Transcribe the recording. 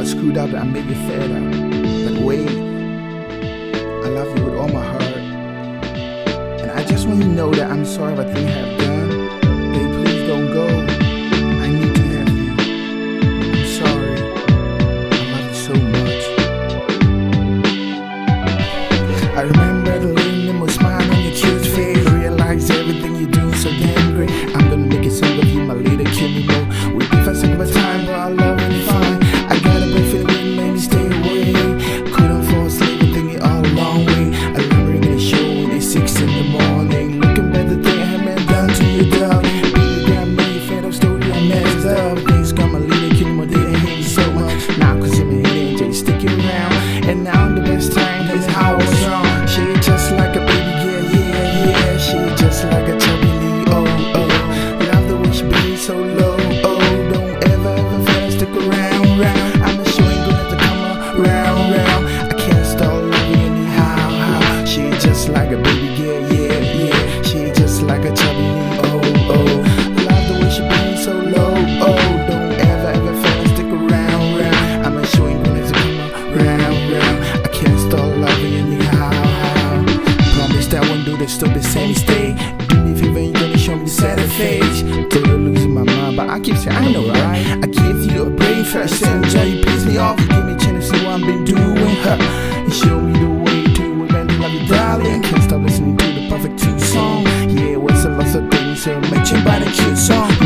screwed up and I made you fed up. But wait, I love you with all my heart. And I just want you to know that I'm sorry for things I have done. Babe, please don't go. I need to have you. I'm sorry. I love you so much. I remember the little Nemo smile on your cute face. Realize everything you do so damn great. I'm gonna make a song of you, my little Nemo. We different song of a time, but I love you fine. I got a bad feeling, made me stay away. Couldn't fall asleep, thinking all a long way. I remember in the show when it's 6 in the morning. Looking back the thing I haven't done to you, dog. Baby, got me a fan of story I messed up. Things got my little Nemo, didn't hate you so much. Now, cause you're my hidden Njai, stick around. And now the best time is how I was wrong. She just like a baby girl, yeah, yeah. She just like a chubby lee, oh, oh. Love the way she be so low, oh. Don't ever fail, stick around, round. I'm sure ain't gonna have to come around, round. I can't stop loving you anyhow, how. She just like a baby girl, yeah, yeah. She just like a chubby lee, oh, oh. Love the way she be so low, oh. Don't ever fail, stick around, round. I'm sure ain't gonna have to come around, round. I can't stop loving you anyhow, how. Promise that I won't do this, still the same mistake. Do me a favor, you gonna show me the sad face. Totally losing my mind, but I keep saying I know, right? I give you a brain first, and Njai, you piss me off. You give me a chance to see what I've been doing, huh? You show me the way to remember love you, darling. Can't stop listening to the perfect 2 song. Yeah, what's a lot of things, so make you buy the cute song.